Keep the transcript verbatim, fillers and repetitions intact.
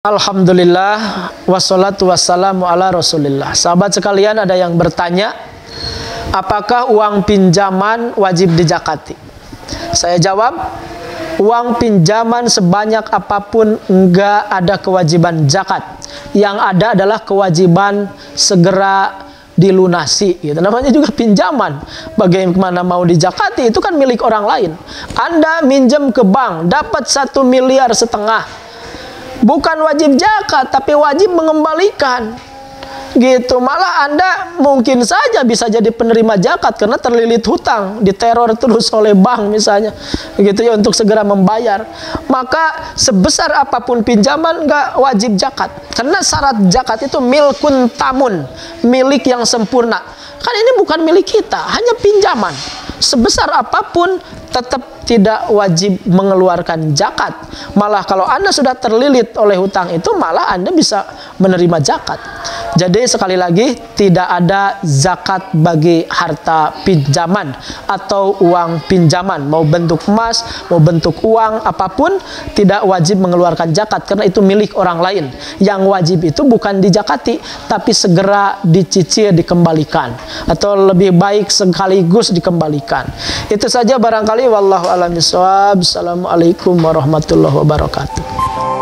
Alhamdulillah wassalatu wassalamu ala rasulillah. Sahabat sekalian, ada yang bertanya, apakah uang pinjaman wajib dijakati? Saya jawab, uang pinjaman sebanyak apapun enggak ada kewajiban zakat. Yang ada adalah kewajiban segera dilunasi, gitu. Namanya juga pinjaman. Bagaimana mau dijakati? Itu kan milik orang lain. Anda minjem ke bank, dapat satu miliar setengah, bukan wajib zakat, tapi wajib mengembalikan. Gitu. Malah Anda mungkin saja bisa jadi penerima zakat karena terlilit hutang, diteror terus oleh bank misalnya, gitu ya, untuk segera membayar. Maka sebesar apapun pinjaman nggak wajib zakat, karena syarat zakat itu milkun tamun, milik yang sempurna. Kan ini bukan milik kita, hanya pinjaman. Sebesar apapun tetap tidak wajib mengeluarkan zakat. Malah kalau Anda sudah terlilit oleh hutang itu, malah Anda bisa menerima zakat. Jadi sekali lagi, tidak ada zakat bagi harta pinjaman atau uang pinjaman, mau bentuk emas, mau bentuk uang, apapun tidak wajib mengeluarkan zakat karena itu milik orang lain. Yang wajib itu bukan dijakati, tapi segera dicicil, dikembalikan, atau lebih baik sekaligus dikembalikan. Itu saja barangkali, wallahu a'lam bishawab. Assalamualaikum warahmatullahi wabarakatuh.